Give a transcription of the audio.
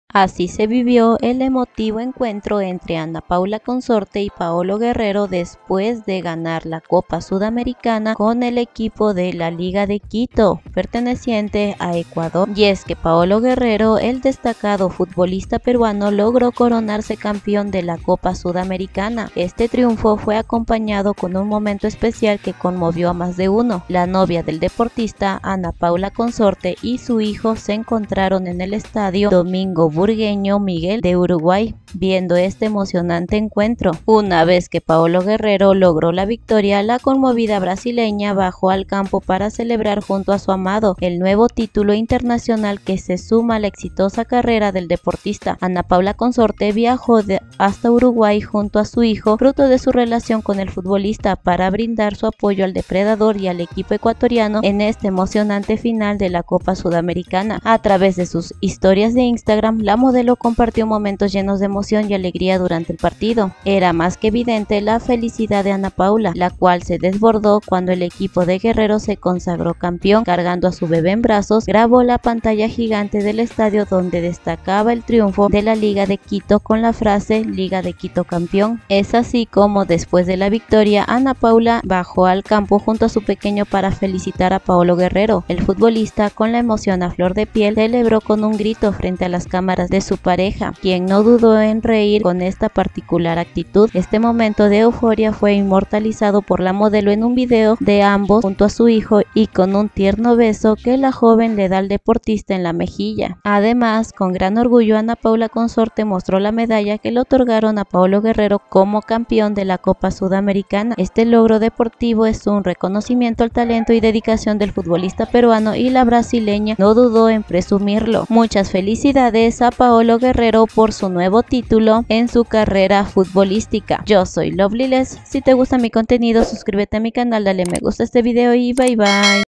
Así se vivió el emotivo encuentro entre Ana Paula Consorte y Paolo Guerrero después de ganar la Copa Sudamericana con el equipo de la Liga de Quito, perteneciente a Ecuador. Y es que Paolo Guerrero, el destacado futbolista peruano, logró coronarse campeón de la Copa Sudamericana. Este triunfo fue acompañado con un momento especial que conmovió a más de uno. La novia del deportista, Ana Paula Consorte, y su hijo se encontraron en el estadio Domingo Burgueño Miguel de Uruguay, viendo este emocionante encuentro. Una vez que Paolo Guerrero logró la victoria, la conmovida brasileña bajó al campo para celebrar junto a su amado el nuevo título internacional que se suma a la exitosa carrera del deportista. Ana Paula Consorte viajó hasta Uruguay junto a su hijo, fruto de su relación con el futbolista, para brindar su apoyo al depredador y al equipo ecuatoriano en este emocionante final de la Copa Sudamericana. A través de sus historias de Instagram, la modelo compartió momentos llenos de emoción y alegría durante el partido. Era más que evidente la felicidad de Ana Paula, la cual se desbordó cuando el equipo de Guerrero se consagró campeón. Cargando a su bebé en brazos, grabó la pantalla gigante del estadio donde destacaba el triunfo de la Liga de Quito con la frase "Liga de Quito campeón". Es así como después de la victoria, Ana Paula bajó al campo junto a su pequeño para felicitar a Paolo Guerrero. El futbolista, con la emoción a flor de piel, celebró con un grito frente a las cámaras de su pareja, quien no dudó en reír con esta particular actitud. Este momento de euforia fue inmortalizado por la modelo en un video de ambos junto a su hijo y con un tierno beso que la joven le da al deportista en la mejilla. Además, con gran orgullo, Ana Paula Consorte mostró la medalla que le otorgaron a Paolo Guerrero como campeón de la Copa Sudamericana. Este logro deportivo es un reconocimiento al talento y dedicación del futbolista peruano, y la brasileña no dudó en presumirlo. Muchas felicidades a Paolo Guerrero por su nuevo título en su carrera futbolística. Yo soy Lovelyless. Si te gusta mi contenido, suscríbete a mi canal, dale me gusta a este video y bye bye.